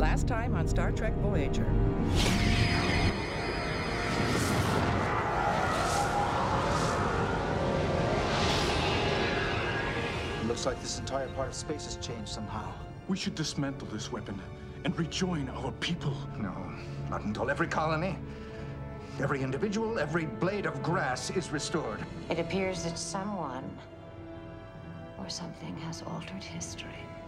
Last time on Star Trek Voyager. It looks like this entire part of space has changed somehow. We should dismantle this weapon and rejoin our people. No, not until every colony, every individual, every blade of grass is restored. It appears that someone or something has altered history.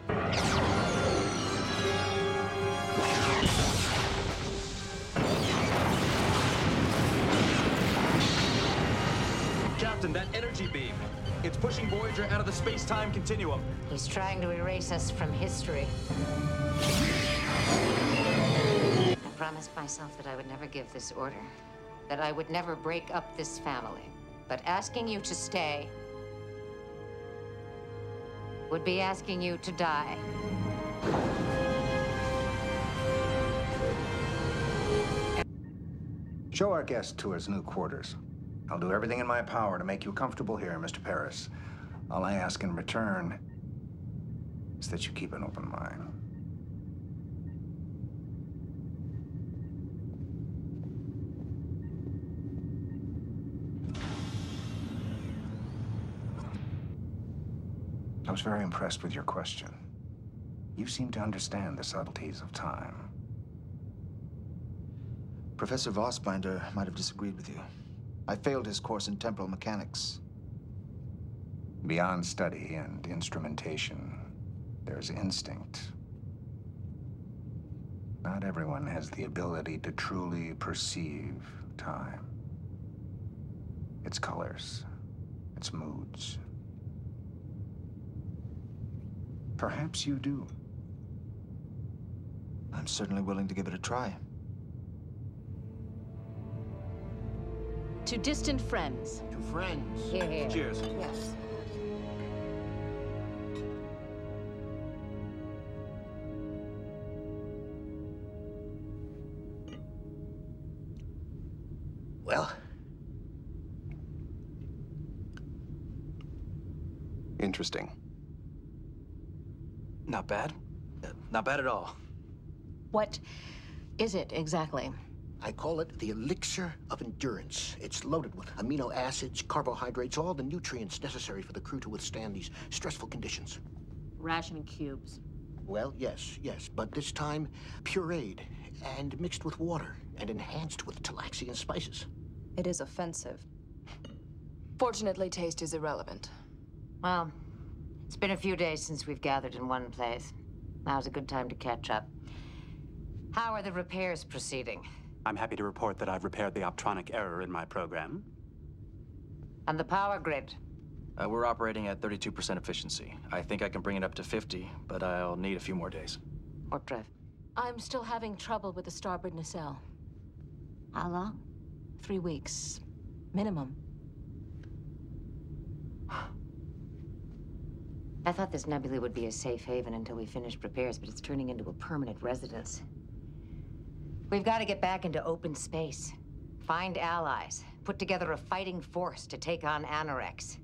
Captain, that energy beam. It's pushing Voyager out of the space-time continuum. He's trying to erase us from history. I promised myself that I would never give this order, that I would never break up this family. But asking you to stay would be asking you to die. Show our guest to his new quarters. I'll do everything in my power to make you comfortable here, Mr. Paris. All I ask in return is that you keep an open mind. I was very impressed with your question. You seem to understand the subtleties of time. Professor Vossbinder might have disagreed with you. I failed his course in temporal mechanics. Beyond study and instrumentation, there's instinct. Not everyone has the ability to truly perceive time. Its colors, its moods. Perhaps you do. I'm certainly willing to give it a try. To distant friends. To friends. Here, here. Cheers. Yes. Well, Interesting. Not bad. Not bad at all. What is it exactly? I call it the elixir of endurance. It's loaded with amino acids, carbohydrates, all the nutrients necessary for the crew to withstand these stressful conditions. Ration cubes. Well, yes, but this time pureed and mixed with water and enhanced with Talaxian spices. It is offensive. Fortunately, taste is irrelevant. Well, it's been a few days since we've gathered in one place. Now's a good time to catch up. How are the repairs proceeding? I'm happy to report that I've repaired the optronic error in my program. And the power grid? We're operating at 32% efficiency. I think I can bring it up to 50, but I'll need a few more days. Warp drive. I'm still having trouble with the starboard nacelle. How long? 3 weeks. Minimum. I thought this nebula would be a safe haven until we finished repairs, but it's turning into a permanent residence. We've got to get back into open space. Find allies. Put together a fighting force to take on Anorex.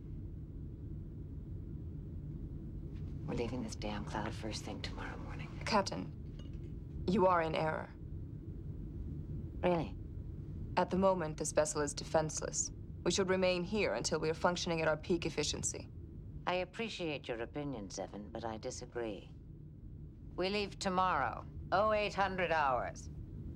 We're leaving this damn cloud first thing tomorrow morning. Captain, you are in error. Really? At the moment, this vessel is defenseless. We should remain here until we are functioning at our peak efficiency. I appreciate your opinion, Seven, but I disagree. We leave tomorrow, 0800 hours.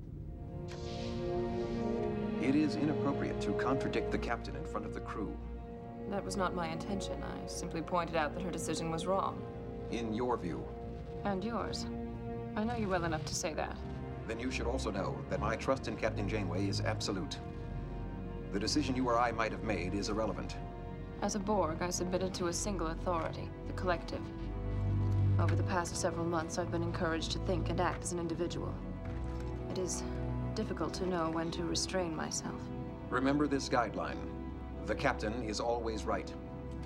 It is inappropriate to contradict the captain in front of the crew. That was not my intention. I simply pointed out that her decision was wrong. In your view. And yours. I know you well enough to say that. Then you should also know that my trust in Captain Janeway is absolute. The decision you or I might have made is irrelevant. As a Borg, I submitted to a single authority, the Collective. Over the past several months, I've been encouraged to think and act as an individual. It is difficult to know when to restrain myself. Remember this guideline. The captain is always right.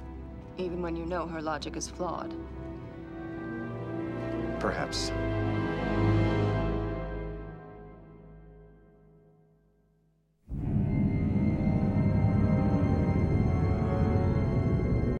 Even when you know her logic is flawed. Perhaps.